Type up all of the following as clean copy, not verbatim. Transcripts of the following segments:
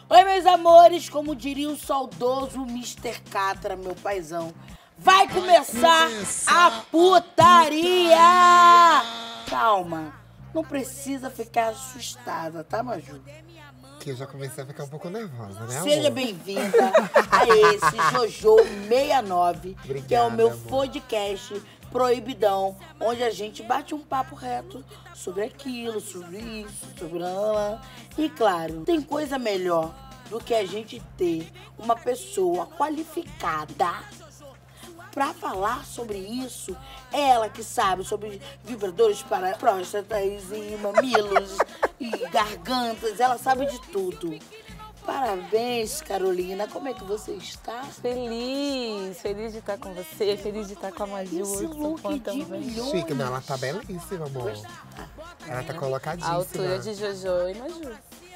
Oi, meus amores, como diria o saudoso Mr. Catra, meu paizão. Vai começar a putaria! Calma, não precisa ficar assustada, tá, Maju? Que eu já comecei a ficar um pouco nervosa, né, amor? Seja bem-vinda a esse Jojo 69, que é o meu podcast proibidão, onde a gente bate um papo reto sobre aquilo, sobre isso, sobre lá. E claro, tem coisa melhor do que a gente ter uma pessoa qualificada pra falar sobre isso. Ela que sabe sobre vibradores para próstatas e mamilos e gargantas, ela sabe de tudo. Parabéns, Carolina. Como é que você está? Feliz de estar com você, feliz de estar com a Maju. Esse look de milhões. Chique, não, ela tá belíssima, amor. Ela tá colocadíssima. A altura de Jojo e Maju.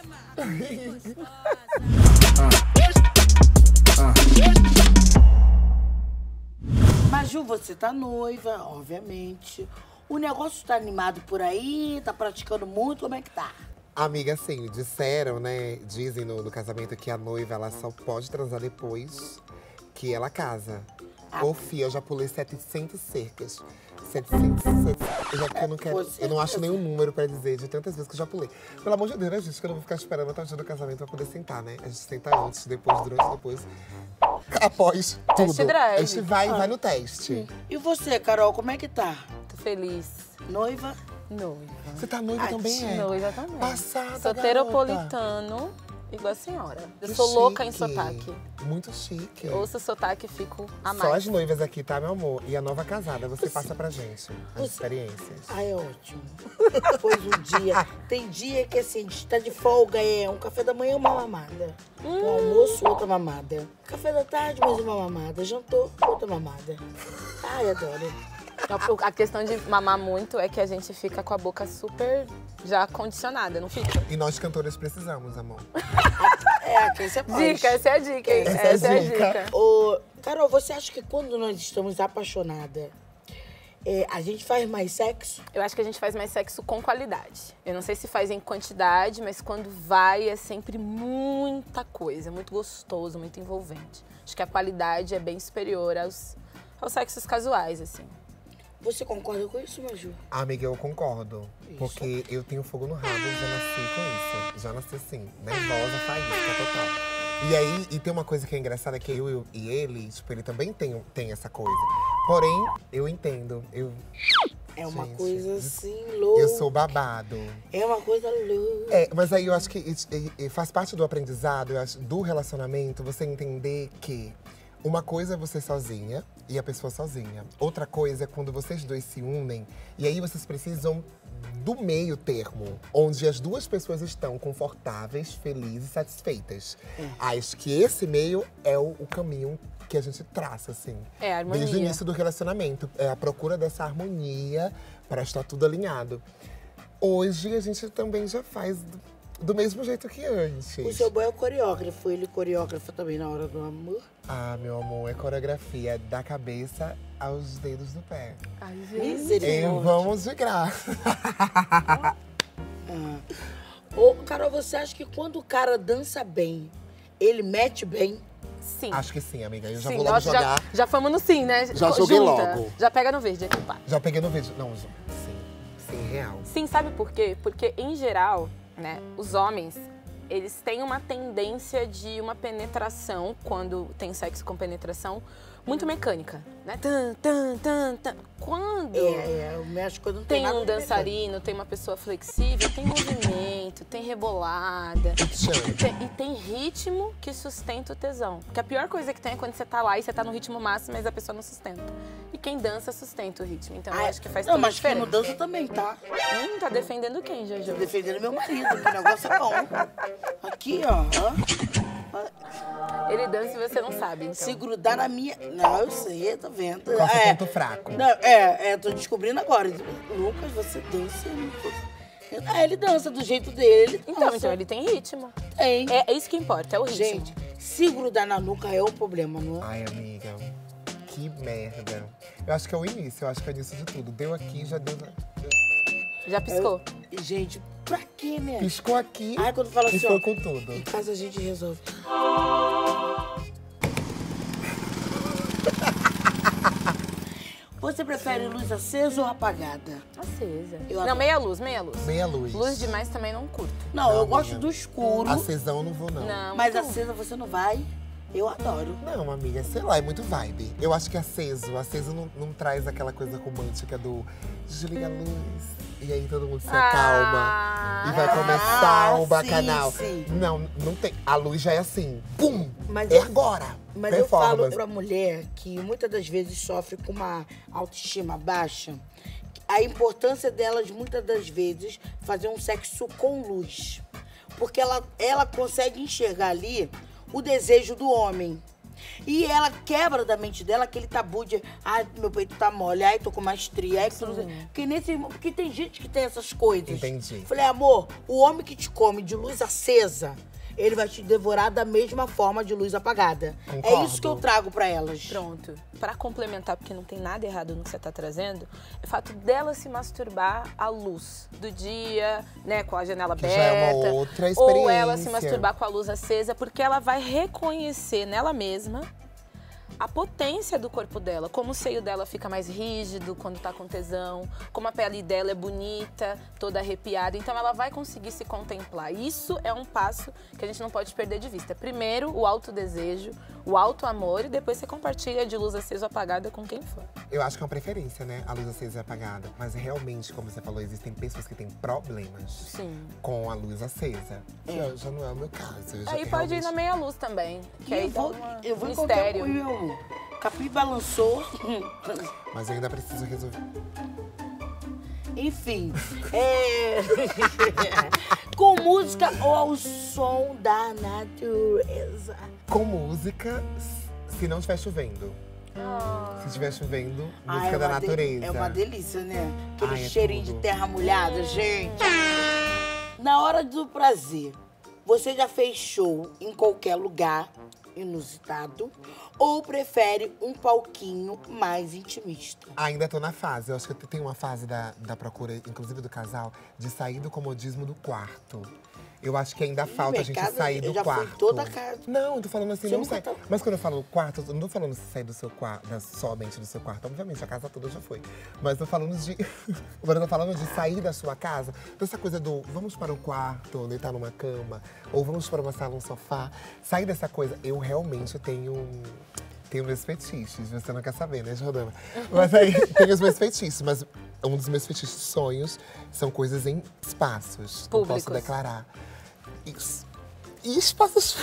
Maju, você tá noiva, obviamente. O negócio tá animado por aí, tá praticando muito, como é que tá? Amiga, assim, disseram, né? Dizem no casamento que a noiva ela só pode transar depois que ela casa. Ô, fia, eu já pulei 700 cercas. 700. Eu não quero. Eu não acho nenhum número pra dizer de tantas vezes que eu já pulei. Pelo amor de Deus, né, gente? Que eu não vou ficar esperando até o dia do casamento pra poder sentar, né? A gente senta antes, depois, durante, depois. Após tudo. Test drive. A gente vai no teste. E você, Carol, como é que tá? Tô feliz. Noiva? Noiva. Você tá noiva também, é? Noiva também. Passada, Soteropolitano, igual a senhora. Eu Que sou louca em chique. sotaque. Muito chique. Ouço sotaque e fico a Só as mais. noivas aqui, tá, meu amor? E a nova casada, você passa pra gente as experiências. Ai, é ótimo. Depois um dia. Tem dia que assim, a gente tá de folga, é um café da manhã, uma mamada. Um almoço, outra mamada. Café da tarde, mais uma mamada. Jantou, outra mamada. Ai, adoro. A questão de mamar muito é que a gente fica com a boca super já condicionada, não fica? E nós cantores precisamos, amor. É, quem você pode. Dica, essa é a dica, hein? Essa é a é a dica. dica. Ô, Carol, você acha que quando nós estamos apaixonadas, a gente faz mais sexo? Eu acho que a gente faz mais sexo com qualidade. Eu não sei se faz em quantidade, mas quando vai é sempre muita coisa, muito gostoso, muito envolvente. Acho que a qualidade é bem superior aos sexos casuais, assim. Você concorda com isso, Maju? Amiga, eu concordo. Porque eu tenho fogo no rabo, já nasci com isso. Já nasci assim, nervosa, faísca, total. E aí, e tem uma coisa que é engraçada, que eu e ele, tipo, ele também tem essa coisa. Porém, eu entendo. É uma Gente, coisa assim, louca. Eu sou babado. É uma coisa louca. É, mas aí eu acho que faz parte do aprendizado, eu acho, do relacionamento, você entender que uma coisa é você sozinha e a pessoa sozinha. Outra coisa é quando vocês dois se unem e aí vocês precisam do meio termo, onde as duas pessoas estão confortáveis, felizes e satisfeitas. Acho que esse meio é o caminho que a gente traça, assim. É a harmonia. Desde o início do relacionamento. É a procura dessa harmonia para estar tudo alinhado. Hoje a gente também já faz do mesmo jeito que antes. O seu boy é o coreógrafo, ele coreógrafo também na hora do amor. Ah, meu amor, é coreografia da cabeça aos dedos do pé. Ai, E Misericórdia. vamos de graça. Ô, Carol, você acha que quando o cara dança bem, ele mete bem? Sim. Acho que sim, amiga. Eu já Sim, vou logo nós jogar. já fomos no sim, né? Já joguei Junta. logo. Já pega no verde aqui, pá. Já peguei no vídeo. Não, sim. Sim, real. Sim, sabe por quê? Porque, em geral, né, os homens, eles têm uma tendência de uma penetração, quando tem sexo com penetração, muito mecânica, né? Tan, tan, tan, tan. Quando O México não tem tem nada um de dançarino, tem uma pessoa flexível, tem movimento, tem rebolada. E tem ritmo que sustenta o tesão. Porque a pior coisa que tem é quando você tá lá e você tá no ritmo máximo, mas a pessoa não sustenta. E quem dança sustenta o ritmo. Então eu acho que faz Não, toda a mas quem não diferença. dança também, tá? Tá defendendo quem, Tô Jojo? defendendo meu marido, que o negócio é bom. Aqui, ó. Ele dança e você não sabe, então. Se grudar na minha... Não, eu sei, tô vendo. Qual é o seu ponto fraco? Não, tô descobrindo agora. Lucas, você dança... ele dança do jeito dele, ele dança. Então ele tem ritmo. Tem. É isso que importa, é o ritmo. Gente, se grudar na nuca é o problema, não é? Ai, amiga. Que merda. Eu acho que é o início, eu acho que é o início de tudo. Deu aqui, já deu... Já piscou. Gente, Pra quê, né? Piscou aqui Aí quando fala e assim, foi ó, com tudo. em casa a gente resolve. Você prefere luz acesa ou apagada? Acesa. Eu Não, adoro. meia luz, meia luz. Meia luz. Luz demais também não curto. Não, eu Não, gosto amiga. do escuro, Acesão eu não vou, não. Não. mas muito- acesa você não vai. Eu adoro. Não, amiga, sei lá, é muito vibe. Eu acho que aceso não traz aquela coisa romântica do desliga a luz e aí todo mundo se acalma e vai começar o bacanal. sim. Não, não tem. A luz já é assim, pum! Mas é eu- agora! Mas eu falo Performance. pra mulher que muitas das vezes sofre com uma autoestima baixa, a importância delas, muitas das vezes, fazer um sexo com luz. Porque ela consegue enxergar ali o desejo do homem. E ela quebra da mente dela aquele tabu de ai, meu peito tá mole, ai, tô com uma estria, ai, tudo. Porque tem gente que tem essas coisas. Entendi. Falei, amor, o homem que te come de luz acesa, ele vai te devorar da mesma forma de luz apagada. É Concordo. isso que eu trago pra elas. Pronto. Pra complementar, porque não tem nada errado no que você tá trazendo, é o fato dela se masturbar à luz do dia, né, com a janela Que aberta. já é uma outra ou ela se experiência. masturbar com a luz acesa, porque ela vai reconhecer nela mesma a potência do corpo dela, como o seio dela fica mais rígido quando tá com tesão, como a pele dela é bonita, toda arrepiada. Então ela vai conseguir se contemplar. Isso é um passo que a gente não pode perder de vista. Primeiro, o autodesejo, o auto-amor, e depois você compartilha de luz acesa ou apagada com quem for. Eu acho que é uma preferência, né? A luz acesa e apagada. Mas realmente, como você falou, existem pessoas que têm problemas Sim. com a luz acesa. Já não é o meu caso. Eu já Aí pode ir realmente- na meia luz também, que E aí eu vou em qualquer mistério. meu. Capi balançou. Mas eu ainda preciso resolver. Enfim. Com música ou ao som da natureza? Com música, se não estiver chovendo. Se estiver chovendo, música da natureza. É uma delícia, né? Aquele Ai, é cheirinho de tudo. terra molhada, gente. Na hora do prazer, você já fez show em qualquer lugar inusitado? Ou prefere um palquinho mais intimista? Ainda tô na fase. Eu acho que tem uma fase da procura, inclusive do casal, de sair do comodismo do quarto. Eu acho que ainda falta a gente casa, sair do eu já fui quarto. toda a casa. Não, eu tô falando assim, Você não nunca sai. tá- Mas quando eu falo quarto, eu não tô falando sair do seu quarto, somente do seu quarto. Obviamente, a casa toda já foi. Mas tô falando de. Agora eu tô falando de sair da sua casa. Dessa coisa do vamos para o quarto, deitar numa cama, ou vamos para uma sala, um sofá. Sair dessa coisa, eu realmente tenho meus fetiches. Você não quer saber, né, Jordana? Mas aí, tenho os meus fetiches. Mas um dos meus fetiches sonhos são coisas em espaços. Não posso Públicos. declarar. Isso. E espaços.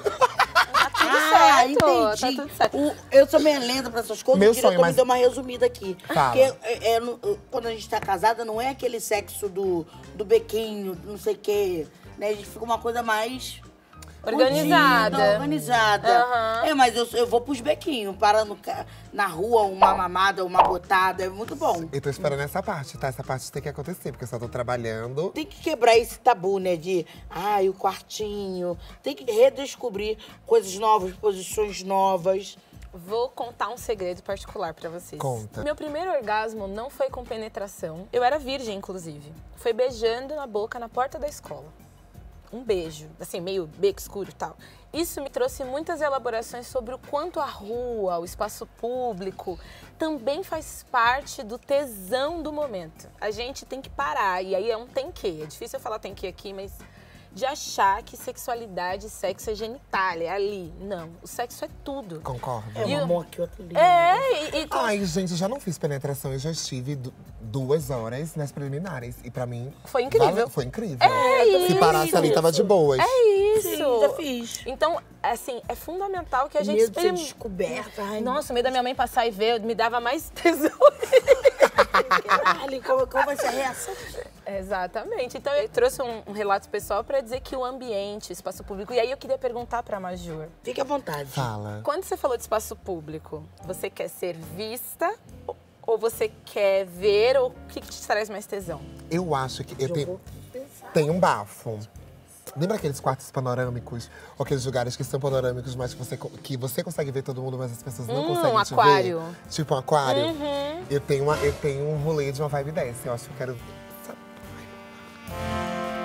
Ah, certo, entendi. tá tudo certo. Eu sou meio lenta pra essas coisas. Meu Eu queria sonho, também mas- dar uma resumida aqui. Fala. Porque quando a gente tá casada, não é aquele sexo do bequinho, não sei o quê. Né? A gente fica uma coisa mais… Organizada. Fodida, organizada. Aham. Mas eu vou pros bequinhos, parando na rua, uma mamada, uma botada, é muito bom. Eu tô esperando essa parte, tá? Essa parte tem que acontecer, porque eu só tô trabalhando. Tem que quebrar esse tabu, né? De, o quartinho. Tem que redescobrir coisas novas, posições novas. Vou contar um segredo particular pra vocês. Conta. Meu primeiro orgasmo não foi com penetração. Eu era virgem, inclusive. Foi beijando na boca na porta da escola. Um beijo, assim, meio beco escuro e tal. Isso me trouxe muitas elaborações sobre o quanto a rua, o espaço público, também faz parte do tesão do momento. A gente tem que parar, e aí é um tem que. É difícil eu falar tem que aqui, mas de achar que sexualidade e sexo é genitália, é ali. Não, o sexo é tudo. Concordo. É E uma o- mão aqui, outra ali. É, e Ai, gente, eu já não fiz penetração, eu já estive 2 horas nas preliminares. E pra mim… Foi incrível. Foi incrível. É Se parasse ali, tava de boas. isso. Sim, já fiz. Então, assim, é fundamental que a gente Medo de ser experim- descoberta. Ai, Nossa, o medo da minha mãe passar e ver me dava mais tesão. caralho, qual vai ser a reação? Exatamente. Então, eu trouxe um relato pessoal pra dizer que o ambiente, o espaço público… E aí eu queria perguntar pra Majur. Fique à vontade. Fala. Quando você falou de espaço público, você quer ser vista ou você quer ver? Ou o que te traz mais tesão? Eu acho que eu Eu tenho, vou pensar. tenho um bafo. Lembra aqueles quartos panorâmicos? Ou aqueles lugares que são panorâmicos, mas que você consegue ver todo mundo, mas as pessoas não conseguem um te aquário. ver? Tipo um aquário. Uhum. Eu tenho um rolê de uma vibe dessa. Eu acho que eu quero…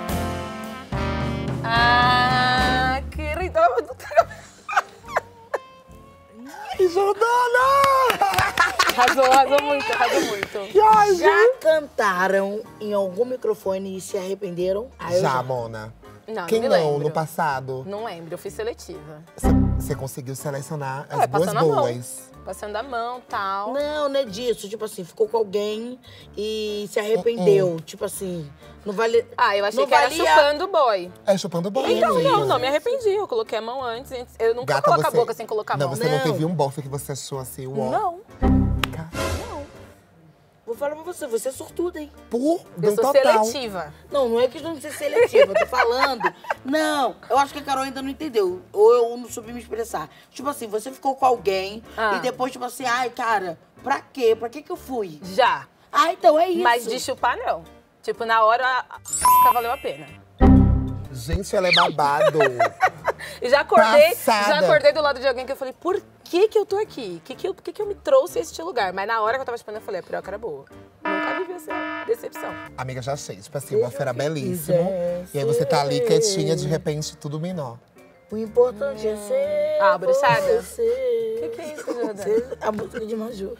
Jordana! Arrasou muito, arrasou muito. Já cantaram em algum microfone e se arrependeram? Já, Mona. Não, Quem me não, lembro. no passado? Não lembro, eu fiz seletiva. Você conseguiu selecionar as duas passando a mão. boas. Passando a mão, tal. Não é disso. Tipo assim, ficou com alguém e se arrependeu. Tipo assim, não vale. Ah, eu achei não que era valia- chupando o boy. É chupando bola. Então, amiga. não me arrependi. Eu coloquei a mão antes. Eu nunca Gata, coloco a você- boca sem colocar a Não, mão. você não Não. teve um bofe que você achou assim, uó. Não. Cara, Vou falar pra você é sortuda, hein? Por Eu um sou total. seletiva. Não é questão de ser seletiva, eu tô falando. Não, eu acho que a Carol ainda não entendeu. Ou eu não soube me expressar. Tipo assim, você ficou com alguém e depois, tipo assim, ai, cara, pra quê? Pra que eu fui? Já. Ah, então é isso. Mas de chupar, não. Tipo, na hora, valeu a pena. Gente, ela é babado. E já acordei, Passada. do lado de alguém que eu falei, por que eu tô aqui? Por que eu me trouxe a este lugar? Mas na hora que eu tava chupando, eu falei, a piroca era boa. Nunca vivi essa decepção. Amiga, já achei. Tipo assim, o bofe era belíssimo. E aí você tá ali quietinha, de repente, tudo menor. O importante é ser. Ah, bruxada? Você. Que é isso, Jordana? Ser a música de Maju.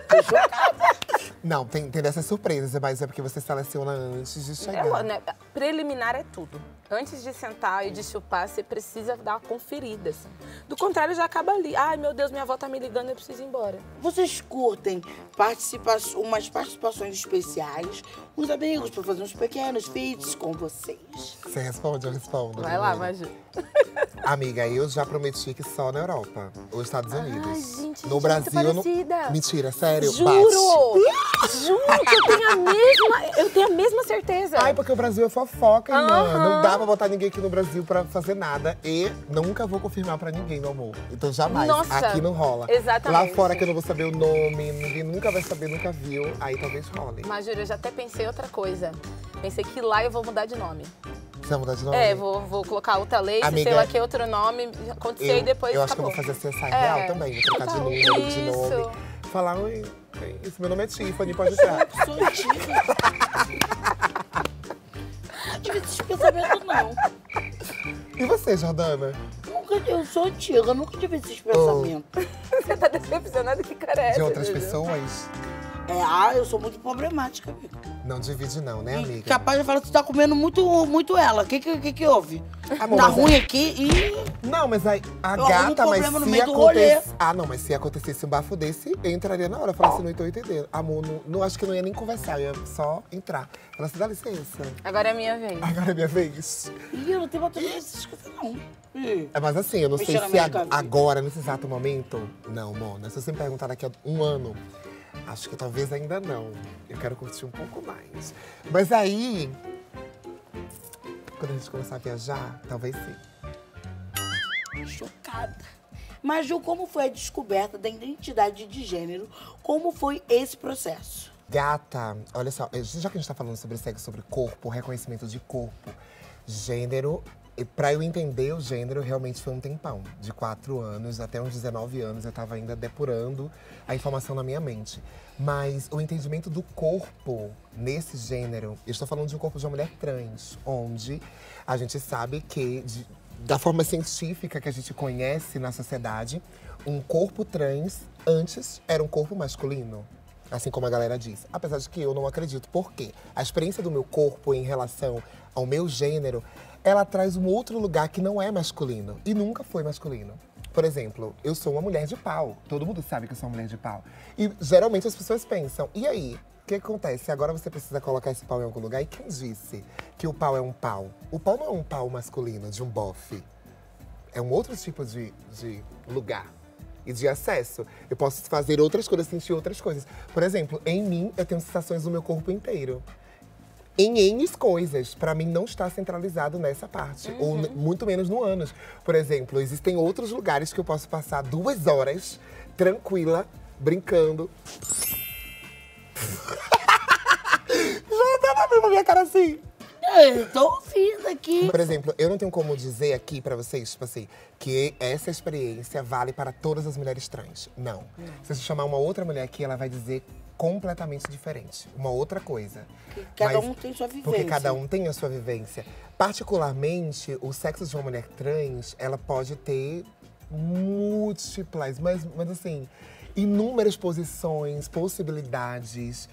Não, tem dessas surpresas, mas é porque você seleciona antes de chegar. Preliminar é tudo. Antes de sentar e de chupar, você precisa dar uma conferida, assim. Do contrário, já acaba ali. Ai, meu Deus, minha avó tá me ligando, eu preciso ir embora. Vocês curtem umas participações especiais, uns amigos pra fazer uns pequenos feats com vocês? Você responde, eu respondo. Vai lá, primeiro. Maju. Amiga, eu já prometi que só na Europa ou Estados Unidos. gente, no gente, Brasil, muito não... parecida. Mentira, sério? Juro! Bate. Juro que eu tenho a mesma certeza. Ai, porque o Brasil é fofoca, irmã. Não dá pra botar ninguém aqui no Brasil pra fazer nada. E nunca vou confirmar pra ninguém, meu amor. Então jamais. Nossa, aqui não rola. exatamente. Lá fora que eu não vou saber o nome, ninguém nunca vai saber, nunca viu. Aí talvez role. Mas, Júlio, eu já até pensei outra coisa. Pensei que lá eu vou mudar de nome. Você vai mudar de nome? É, vou colocar outra lei, Amiga, sei lá que outro nome. Aconteceu e depois eu acho que eu acabou. vou fazer CSI real também. Vou trocar de número, de nome. Isso. Falar, oi, esse meu nome é Tiffany, pode entrar. Sou antiga. Não tive esse pensamento, não. E você, Jordana? Eu sou antiga, eu nunca tive esses pensamentos. Você tá decepcionado? Que cara é essa, De outras Júlio? pessoas? Eu sou muito problemática, amiga. Não divide não, né, E amiga? capaz de falar que você tá comendo muito ela. O que houve? Amor, Tá mas ruim aqui e... Não, mas aí, a Algum gata, mas problema no se meio do rolê. acontecesse... Ah, não, mas se acontecesse um bafo desse, eu entraria na hora. Eu falasse, não tô entendendo. Amor, não acho que eu não ia nem conversar, eu ia só entrar. Falasse, dá licença. Agora é a minha vez. Agora é minha vez. Ih, eu não tenho bateria nessas coisas, não. Ih. É, mas assim, eu não sei Mexer na se minha cabeça. agora, nesse exato momento... Não, Mona, se você me perguntar daqui a um ano, acho que talvez ainda não. Eu quero curtir um pouco mais. Mas aí, quando a gente começar a viajar, talvez sim. Chocada. Mas, Ju, como foi a descoberta da identidade de gênero? Como foi esse processo? Gata, olha só, já que a gente tá falando sobre sexo, sobre corpo, reconhecimento de corpo, gênero, e pra eu entender o gênero, realmente foi um tempão. De 4 anos até uns 19 anos, eu tava ainda depurando a informação na minha mente. Mas o entendimento do corpo nesse gênero, eu estou falando de um corpo de uma mulher trans, onde a gente sabe que, da forma científica que a gente conhece na sociedade, um corpo trans antes era um corpo masculino. Assim como a galera diz. Apesar de que eu não acredito. Por quê? A experiência do meu corpo em relação ao meu gênero, ela traz um outro lugar que não é masculino. E nunca foi masculino. Por exemplo, eu sou uma mulher de pau. Todo mundo sabe que eu sou uma mulher de pau. E geralmente as pessoas pensam, e aí? O que acontece? Agora você precisa colocar esse pau em algum lugar. E quem disse que o pau é um pau? O pau não é um pau masculino, de um bofe. É um outro tipo de lugar. E de acesso. Eu posso fazer outras coisas, sentir outras coisas. Por exemplo, em mim, eu tenho sensações do meu corpo inteiro. Em N coisas. Pra mim, não está centralizado nessa parte. Ou muito menos no ânus. Por exemplo, existem outros lugares que eu posso passar 2 horas, tranquila, brincando. Já tava na minha cara assim. Eu tô ouvindo aqui. Por exemplo, eu não tenho como dizer aqui pra vocês, tipo assim, que essa experiência vale para todas as mulheres trans. Não. Se você chamar uma outra mulher aqui, ela vai dizer completamente diferente. Uma outra coisa. Cada um tem sua vivência. Porque cada um tem a sua vivência. Particularmente, o sexo de uma mulher trans, ela pode ter múltiplas, mas assim, inúmeras posições, possibilidades.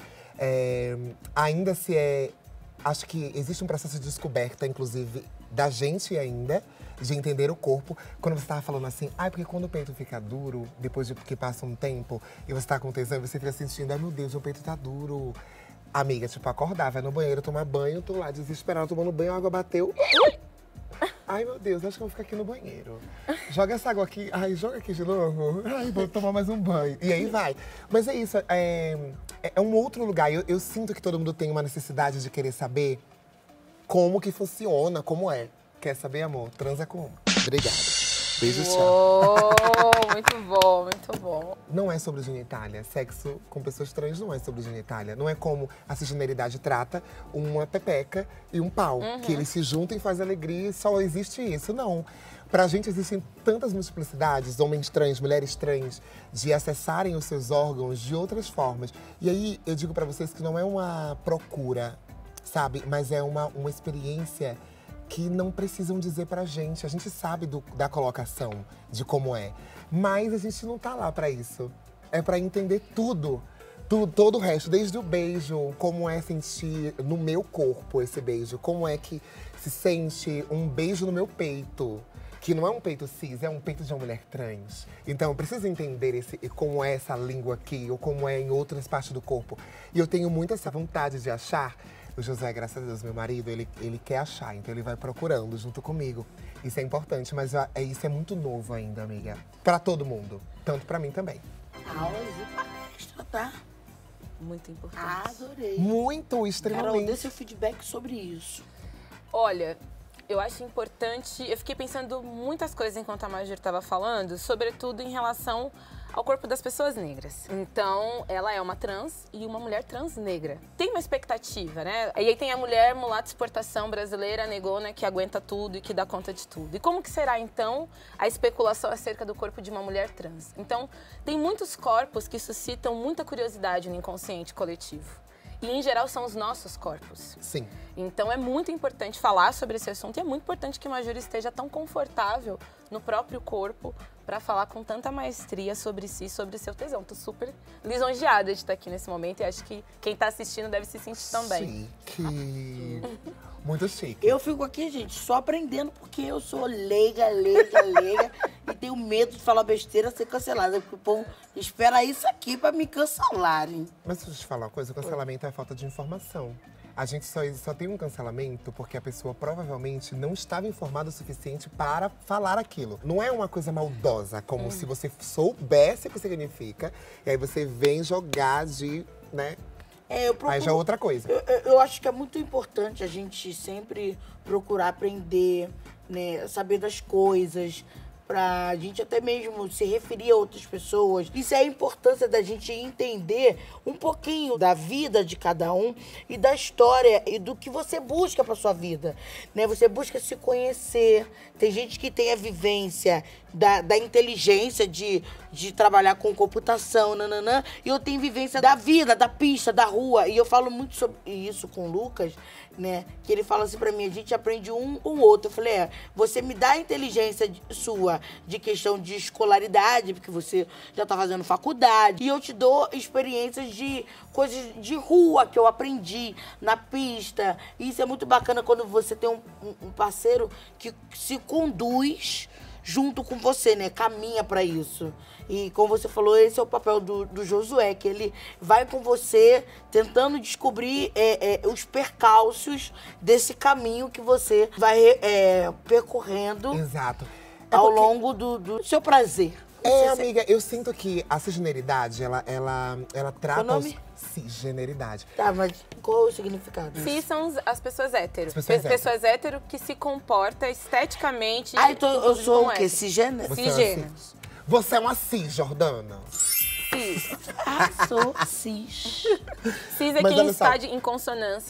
Ainda se acho que existe um processo de descoberta, inclusive, da gente ainda, de entender o corpo. Quando você tava falando assim, porque quando o peito fica duro, depois de que passa um tempo, e você tá com tesão, você fica sentindo, ai meu Deus, meu peito tá duro. Amiga, tipo, acordar, vai no banheiro, tomar banho, tô lá desesperada, tomando banho, a água bateu. Ai, meu Deus, acho que eu vou ficar aqui no banheiro. Joga essa água aqui, joga aqui de novo. Ai, vou tomar mais um banho. E aí vai. Mas é isso, é um outro lugar. Eu sinto que todo mundo tem uma necessidade de querer saber como que funciona, como é. Quer saber, amor? Transa como? Obrigada. Beijo, tchau. Muito bom, muito bom. Não é sobre genitália. Sexo com pessoas trans não é sobre genitália. Não é como a cisgeneridade trata uma pepeca e um pau. Que eles se juntam e fazem alegria e só existe isso. Não. Pra gente existem tantas multiplicidades, homens trans, mulheres trans, de acessarem os seus órgãos de outras formas. E aí, eu digo pra vocês que não é uma procura, sabe? Mas é uma experiência que não precisam dizer pra gente. A gente sabe da colocação, de como é. Mas a gente não tá lá pra isso. É pra entender tudo. Todo o resto, desde o beijo, como é sentir no meu corpo esse beijo. Como é que se sente um beijo no meu peito. Que não é um peito cis, é um peito de uma mulher trans. Então, eu preciso entender como é essa língua aqui, ou como é em outras partes do corpo. E eu tenho muito essa vontade de achar. O José, graças a Deus, meu marido, ele quer achar, então ele vai procurando junto comigo. Isso é importante, mas isso é muito novo ainda, amiga. Pra todo mundo, tanto pra mim também. Aulas e palestra, tá? Muito importante. Adorei. Muito, extremamente. Carol, dê seu feedback sobre isso. Olha, eu acho importante… Eu fiquei pensando muitas coisas enquanto a Major estava falando, sobretudo em relação ao corpo das pessoas negras. Então, ela é uma trans e uma mulher trans negra. Tem uma expectativa, né? E aí tem a mulher mulata exportação brasileira, negona, que aguenta tudo e que dá conta de tudo. E como que será, então, a especulação acerca do corpo de uma mulher trans? Então, tem muitos corpos que suscitam muita curiosidade no inconsciente coletivo. E, em geral, são os nossos corpos. Sim. Então, é muito importante falar sobre esse assunto e é muito importante que a Major esteja tão confortável no próprio corpo para falar com tanta maestria sobre si, sobre seu tesão. Tô super lisonjeada de estar aqui nesse momento e acho que quem tá assistindo deve se sentir também. Chique. Muito chique. Eu fico aqui, gente, só aprendendo porque eu sou leiga e tenho medo de falar besteira ser cancelada. Porque o povo espera isso aqui pra me cancelarem. Mas deixa eu te falar uma coisa, o cancelamento é falta de informação. A gente só tem um cancelamento porque a pessoa provavelmente não estava informada o suficiente para falar aquilo. Não é uma coisa maldosa, como se você soubesse o que significa, e aí você vem jogar né? Aí já é outra coisa. Eu acho que é muito importante a gente sempre procurar aprender, né? Saber das coisas, pra gente até mesmo se referir a outras pessoas. Isso é a importância da gente entender um pouquinho da vida de cada um e da história e do que você busca pra sua vida, né? Você busca se conhecer. Tem gente que tem a vivência da inteligência de trabalhar com computação, nananã, e eu tenho vivência da vida, da pista, da rua. E eu falo muito sobre isso com o Lucas, né? Que ele fala assim pra mim, a gente aprende um com o outro. Eu falei, você me dá a inteligência sua de questão de escolaridade, porque você já tá fazendo faculdade, e eu te dou experiências de coisas de rua que eu aprendi na pista. E isso é muito bacana quando você tem um parceiro que se conduz junto com você, né? Caminha pra isso. E como você falou, esse é o papel do Josué, que ele vai com você tentando descobrir os percalços desse caminho que você vai percorrendo. Exato. Ao longo do seu prazer. Amiga, eu sinto que a cisgeneridade, ela trata… Qual o nome? Cisgeneridade. Tá, mas qual é o significado? Cis são as pessoas hétero. Pessoas hétero que se comporta esteticamente… Então eu sou o quê? Cisgênero? Cisgênero. Você é uma cis, Jordana? Cis. Sou cis. Cis é quem está em consonância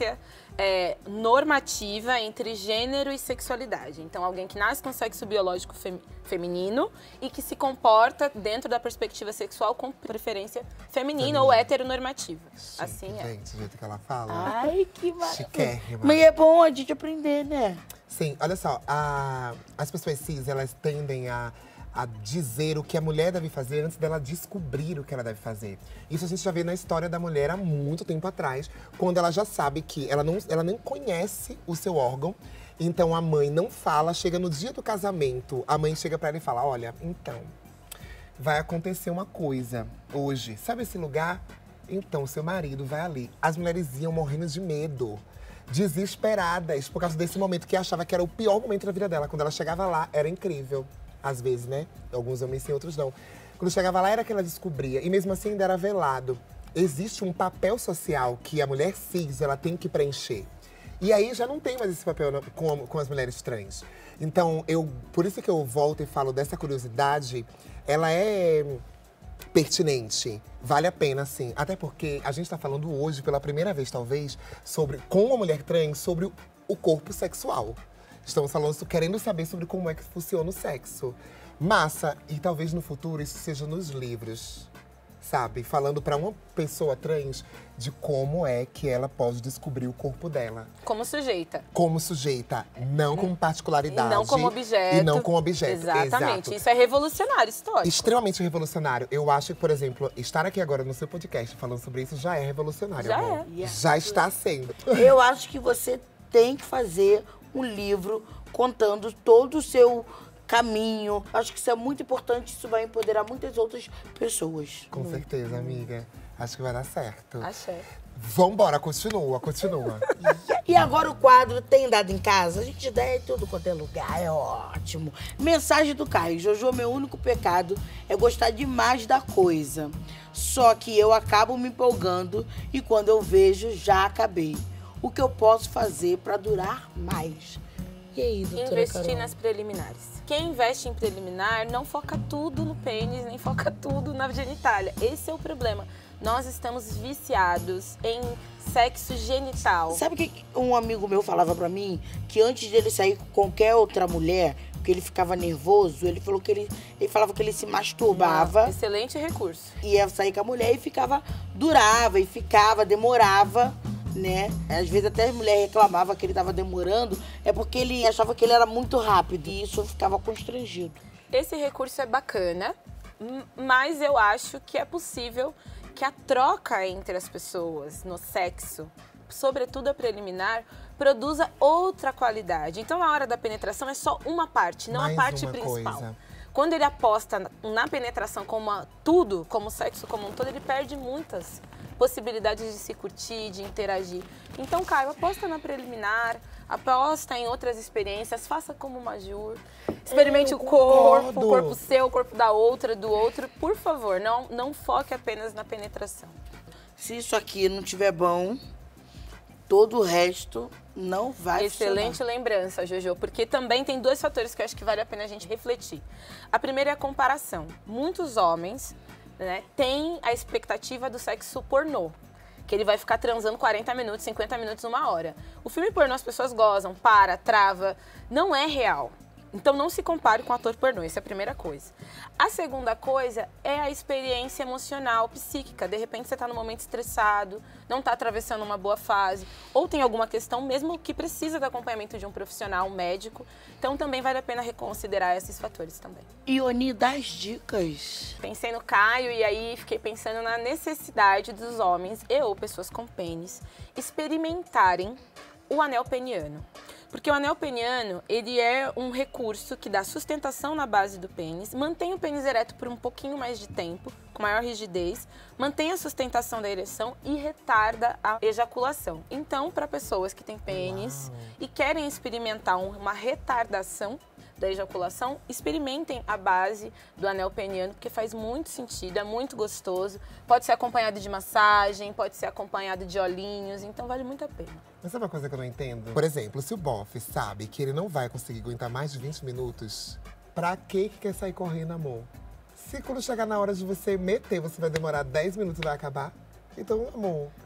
normativa entre gênero e sexualidade. Então, alguém que nasce com sexo biológico feminino e que se comporta dentro da perspectiva sexual com preferência feminina ou heteronormativa. Chique, assim é. gente, do jeito que ela fala. Ai, que maravilha. Chiquérrima. Mas é bom a gente aprender, né? Sim, olha só, as pessoas cis, elas tendem a dizer o que a mulher deve fazer antes dela descobrir o que ela deve fazer. Isso a gente já vê na história da mulher há muito tempo atrás, quando ela já sabe que ela nem conhece o seu órgão. Então a mãe não fala, chega no dia do casamento, a mãe chega pra ela e fala, olha, então, vai acontecer uma coisa hoje. Sabe esse lugar? Então, seu marido vai ali. As mulheres iam morrendo de medo, desesperadas, por causa desse momento que achava que era o pior momento da vida dela. Quando ela chegava lá, era incrível. Às vezes, né? Alguns homens sim, outros não. Quando chegava lá, era que ela descobria. E mesmo assim, ainda era velado. Existe um papel social que a mulher cis, ela tem que preencher. E aí, já não tem mais esse papel com as mulheres trans. Então, por isso que eu volto e falo dessa curiosidade. Ela é pertinente. Vale a pena, sim. Até porque a gente tá falando hoje, pela primeira vez, talvez, com uma mulher trans, sobre o corpo sexual. Estamos falando, querendo saber sobre como é que funciona o sexo. Massa, e talvez no futuro isso seja nos livros, sabe? Falando pra uma pessoa trans de como é que ela pode descobrir o corpo dela. Como sujeita. Como sujeita, não como particularidade. E não como objeto. E não como objeto, Exatamente. exato. Isso é revolucionário, histórico. Extremamente revolucionário. Eu acho que, por exemplo, estar aqui agora no seu podcast falando sobre isso já é revolucionário, Já amor. é. Já está sendo. Eu acho que você tem que fazer um livro contando todo o seu caminho. Acho que isso é muito importante, isso vai empoderar muitas outras pessoas. Com certeza, amiga. Acho que vai dar certo. Axé. Vambora, continua. E agora o quadro Tem Dado em Casa? A gente dá em tudo quanto é lugar, é ótimo. Mensagem do Caio. Jojo, meu único pecado é gostar demais da coisa. Só que eu acabo me empolgando e quando eu vejo, já acabei. O que eu posso fazer para durar mais? E aí, doutora Investir Carol? nas preliminares. Quem investe em preliminar não foca tudo no pênis, nem foca tudo na genitália. Esse é o problema. Nós estamos viciados em sexo genital. Sabe o que um amigo meu falava pra mim? Que antes dele sair com qualquer outra mulher, porque ele ficava nervoso, ele falou que ele falava que ele se masturbava. Excelente recurso. Ia sair com a mulher e demorava, né? Às vezes até a mulher reclamava que ele tava demorando, é porque ele achava que ele era muito rápido e isso ficava constrangido. Esse recurso é bacana, mas eu acho que é possível que a troca entre as pessoas no sexo, sobretudo a preliminar, produza outra qualidade. Então, na hora da penetração é só uma parte, não Mais a parte uma principal. coisa. Quando ele aposta na penetração como tudo, como o sexo como um todo, ele perde muitas possibilidades de se curtir, de interagir. Então, Caio, aposta na preliminar, aposta em outras experiências, faça como uma Majur. Experimente o corpo seu, o corpo da outra, do outro. Por favor, não foque apenas na penetração. Se isso aqui não tiver bom, todo o resto não vai Excelente funcionar. lembrança, Jojo, porque também tem dois fatores que eu acho que vale a pena a gente refletir. A primeira é a comparação. Muitos homens, né, têm a expectativa do sexo pornô, que ele vai ficar transando 40 minutos, 50 minutos, 1 hora. O filme pornô as pessoas gozam, trava, não é real. Então não se compare com ator pornô, essa é a primeira coisa. A segunda coisa é a experiência emocional, psíquica. De repente você está num momento estressado, não está atravessando uma boa fase, ou tem alguma questão mesmo que precisa do acompanhamento de um profissional, um médico. Então também vale a pena reconsiderar esses fatores também. Ione, dá as dicas. Pensei no Caio e aí fiquei pensando na necessidade dos homens ou pessoas com pênis experimentarem o anel peniano. Porque o anel peniano, ele é um recurso que dá sustentação na base do pênis, mantém o pênis ereto por um pouquinho mais de tempo, com maior rigidez, mantém a sustentação da ereção e retarda a ejaculação. Então, para pessoas que têm pênis e querem experimentar uma retardação da ejaculação, experimentem a base do anel peniano, porque faz muito sentido, é muito gostoso. Pode ser acompanhado de massagem, pode ser acompanhado de olhinhos, então vale muito a pena. Mas sabe uma coisa que eu não entendo? Por exemplo, se o bofe sabe que ele não vai conseguir aguentar mais de 20 minutos, pra que quer sair correndo, amor? Se quando chegar na hora de você meter, você vai demorar 10 minutos e vai acabar, então, amor,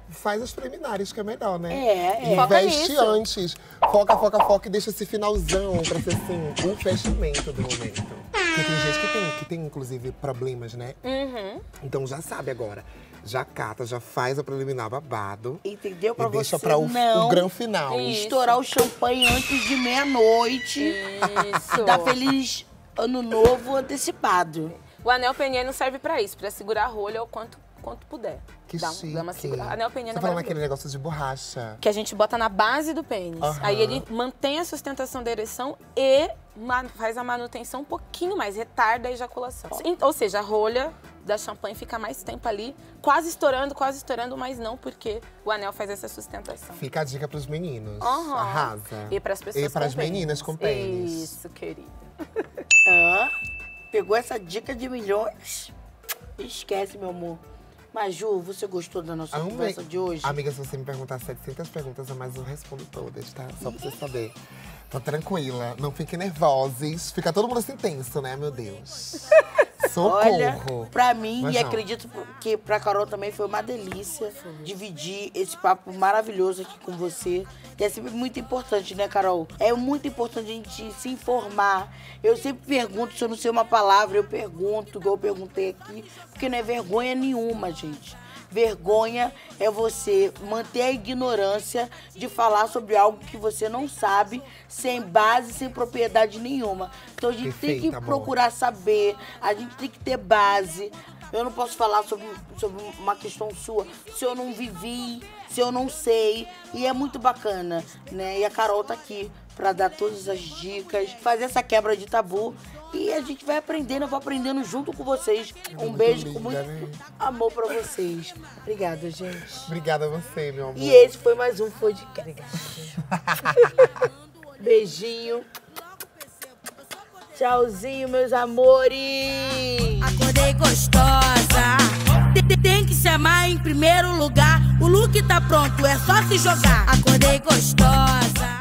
faz os preliminares, que é melhor, né? Foca Investe nisso. antes. Foca e deixa esse finalzão pra ser assim, o fechamento do momento. Porque tem gente que tem inclusive, problemas, né? Então já sabe agora. Já cata, já faz o preliminar babado. Entendeu? Pra E deixa você pra o não grande final. estourar o champanhe antes de meia-noite. Isso. Dar feliz ano novo antecipado. O anel peniano serve pra isso, pra segurar a rolha o quanto puder. Que Dá chique. uma segurada. Anel peniano Você é falando maravilhoso. aquele negócio de borracha. Que a gente bota na base do pênis. Aham. Aí ele mantém a sustentação da ereção e faz a manutenção um pouquinho mais, retarda a ejaculação. Ou seja, a rolha da champanhe fica mais tempo ali, quase estourando, mas não, porque o anel faz essa sustentação. Fica a dica pros meninos. Aham. Arrasa. E pras pessoas E pras com pênis. meninas com pênis. Isso, querida. Pegou essa dica de milhões? Esquece, meu amor. Maju, você gostou da nossa conversa de hoje? Amiga, se você me perguntar 700 perguntas a mais, eu respondo todas, tá? Só pra você saber. Tá tranquila, não fiquem nervosos. Fica todo mundo assim tenso, né, meu Deus? Socorro! Olha, pra mim, Mas e não. acredito que pra Carol também foi uma delícia dividir esse papo maravilhoso aqui com você. E é sempre muito importante, né, Carol? É muito importante a gente se informar. Eu sempre pergunto, se eu não sei uma palavra, eu pergunto, igual eu perguntei aqui, porque não é vergonha nenhuma, gente. Vergonha é você manter a ignorância de falar sobre algo que você não sabe, sem base, sem propriedade nenhuma. Então a gente tem que Perfeito, amor. procurar saber, a gente tem que ter base. Eu não posso falar sobre uma questão sua se eu não vivi, se eu não sei. E é muito bacana, né? E a Carol tá aqui pra dar todas as dicas, fazer essa quebra de tabu. E a gente vai aprendendo, eu vou aprendendo junto com vocês. Um beijo com muito amor pra vocês. Obrigada, gente. Obrigada a você, meu amor. E esse foi mais um podcast. Beijinho. Tchauzinho, meus amores. Acordei gostosa. Tem que se amar em primeiro lugar. O look tá pronto, é só se jogar. Acordei gostosa.